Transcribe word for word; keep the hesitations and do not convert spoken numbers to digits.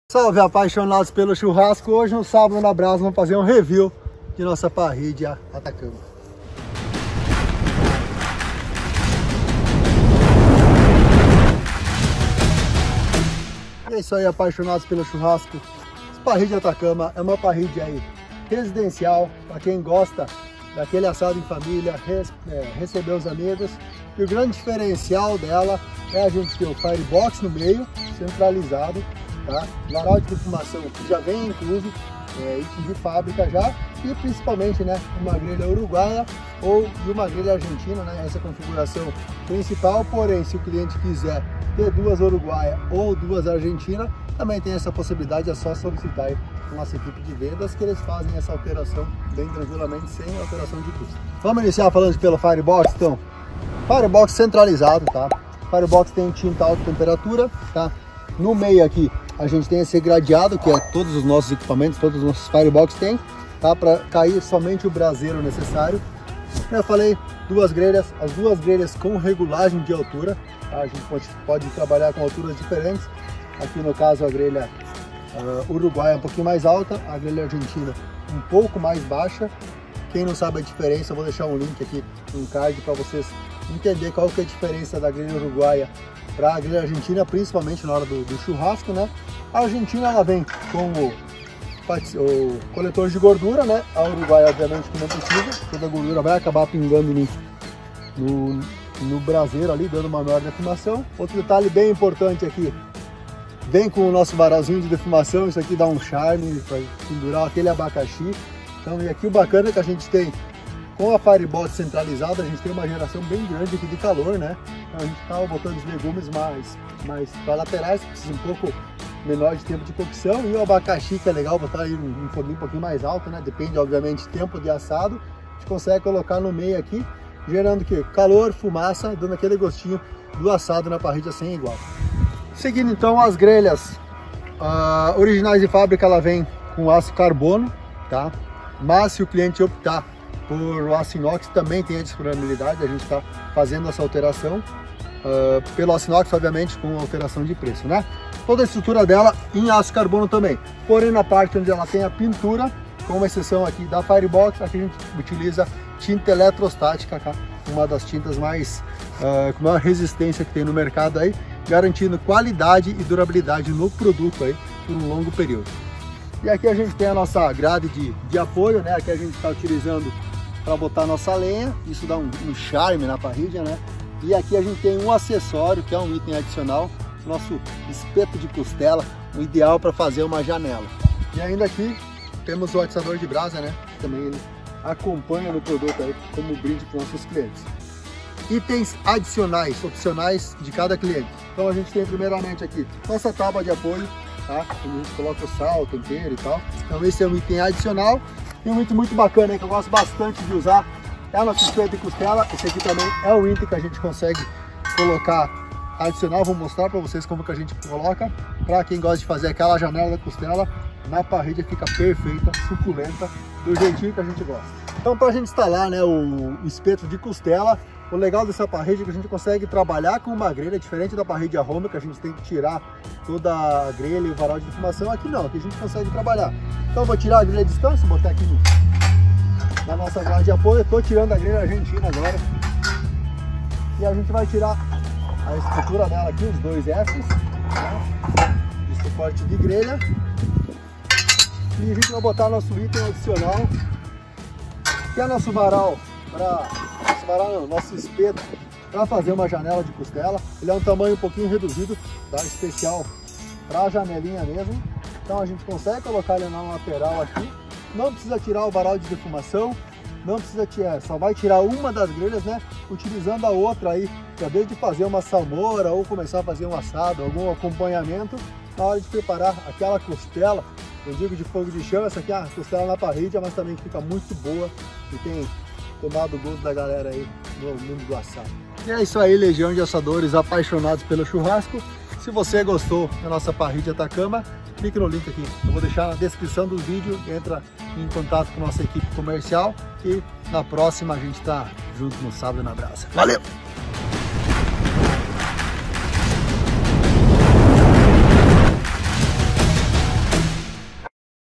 Salve apaixonados pelo churrasco, hoje no Sábado na Brasa vamos fazer um review de nossa parrilha Atacama. É isso aí, apaixonados pelo churrasco. Essa parrilha Atacama é uma parrilha aí residencial para quem gosta daquele assado em família, res, é, receber os amigos. E o grande diferencial dela é a gente ter o firebox no meio, centralizado. Tá? Varal de defumação que já vem incluso, é, item de fábrica já, e principalmente, né, uma grelha uruguaia ou de uma grelha argentina, né, essa configuração principal. Porém, se o cliente quiser ter duas uruguaias ou duas argentinas, também tem essa possibilidade, é só solicitar aí com nossa equipe de vendas que eles fazem essa alteração bem tranquilamente, sem alteração de custo. Vamos iniciar falando pelo firebox, então. Firebox centralizado, tá? Firebox tem tinta alta temperatura, tá? No meio aqui a gente tem esse gradeado, que é todos os nossos equipamentos, todos os nossos firebox tem, tá? Para cair somente o braseiro necessário. Eu falei, duas grelhas, as duas grelhas com regulagem de altura, tá? A gente pode, pode trabalhar com alturas diferentes. Aqui no caso a grelha uh, uruguaia é um pouquinho mais alta, a grelha argentina um pouco mais baixa. Quem não sabe a diferença, eu vou deixar um link aqui, um card para vocês entender qual que é a diferença da grelha uruguaia para a grelha argentina, principalmente na hora do, do churrasco, né? A argentina ela vem com o, o coletor de gordura, né? A uruguaia obviamente que não precisa, toda a gordura vai acabar pingando no, no, no braseiro ali, dando uma maior defumação. Outro detalhe bem importante aqui, vem com o nosso varalzinho de defumação, isso aqui dá um charme para pendurar aquele abacaxi. Então, e aqui o bacana é que a gente tem, com a firebox centralizada, a gente tem uma geração bem grande aqui de calor, né? Então a gente acaba botando os legumes mais, mais para laterais, que precisa um pouco menor de tempo de cocção, e o abacaxi, que é legal botar aí um, um foguinho um pouquinho mais alto, né? Depende, obviamente, do tempo de assado. A gente consegue colocar no meio aqui, gerando que calor, fumaça, dando aquele gostinho do assado na parrilha sem igual. Seguindo então as grelhas uh, originais de fábrica, ela vem com aço carbono, tá? Mas se o cliente optar por aço inox, também tem a disponibilidade, a gente está fazendo essa alteração uh, pelo aço inox, obviamente com alteração de preço, né? Toda a estrutura dela em aço carbono também, porém na parte onde ela tem a pintura, com exceção aqui da firebox, aqui a gente utiliza tinta eletrostática, tá? Uma das tintas mais uh, com maior resistência que tem no mercado aí, garantindo qualidade e durabilidade no produto aí por um longo período. E aqui a gente tem a nossa grade de, de apoio, né? Aqui a gente está utilizando para botar nossa lenha, isso dá um, um charme na parrilha, né? E aqui a gente tem um acessório, que é um item adicional, nosso espeto de costela, o ideal para fazer uma janela. E ainda aqui temos o atiçador de brasa, né? Também ele acompanha no produto aí como brinde para os nossos clientes. Itens adicionais, opcionais de cada cliente. Então a gente tem primeiramente aqui nossa tábua de apoio, tá? A gente coloca o sal, tempero e tal. Então esse é um item adicional. E um item muito bacana aí, que eu gosto bastante de usar, é o nosso espeto de costela. Esse aqui também é um item que a gente consegue colocar adicional. Vou mostrar para vocês como que a gente coloca. Para quem gosta de fazer aquela janela da costela, na parrilha fica perfeita, suculenta, do jeitinho que a gente gosta. Então, para a gente instalar, né, o espeto de costela, o legal dessa parrilha é que a gente consegue trabalhar com uma grelha, diferente da parrilha Home, que a gente tem que tirar toda a grelha e o varal de defumação. Aqui não, aqui a gente consegue trabalhar. Então eu vou tirar a grelha de distância, botar aqui no, na nossa grade de apoio. Estou tirando a grelha argentina agora. E a gente vai tirar a estrutura dela aqui, os dois F's, né, de suporte de grelha. E a gente vai botar nosso item adicional, que é nosso varal para... Não, nosso espeto para fazer uma janela de costela. Ele é um tamanho um pouquinho reduzido, tá? Especial para a janelinha mesmo. Então a gente consegue colocar ele na lateral aqui. Não precisa tirar o varal de defumação, não precisa tirar, só vai tirar uma das grelhas, né? Utilizando a outra aí, para desde fazer uma salmoura ou começar a fazer um assado, algum acompanhamento na hora de preparar aquela costela. Eu digo de fogo de chão, essa aqui é a costela na parrilha, mas também fica muito boa e tem tomado o gosto da galera aí no mundo do assado. E é isso aí, legião de assadores apaixonados pelo churrasco. Se você gostou da nossa parrilha Atacama, clique no link aqui. Eu vou deixar na descrição do vídeo, entra em contato com nossa equipe comercial e na próxima a gente tá junto no Sábado na Brasa. Valeu!